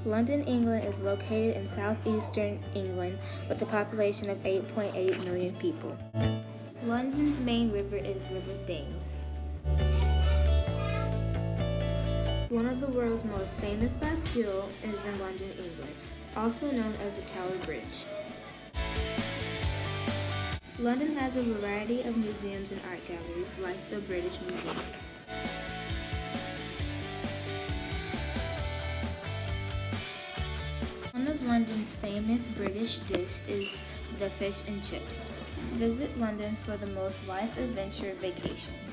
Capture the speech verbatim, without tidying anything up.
London, England is located in southeastern England with a population of eight point eight million people. London's main river is River Thames. One of the world's most famous Bastille is in London, England, also known as the Tower Bridge. London has a variety of museums and art galleries, like the British Museum. One of London's famous British dish is the fish and chips. Visit London for the most life adventure vacation.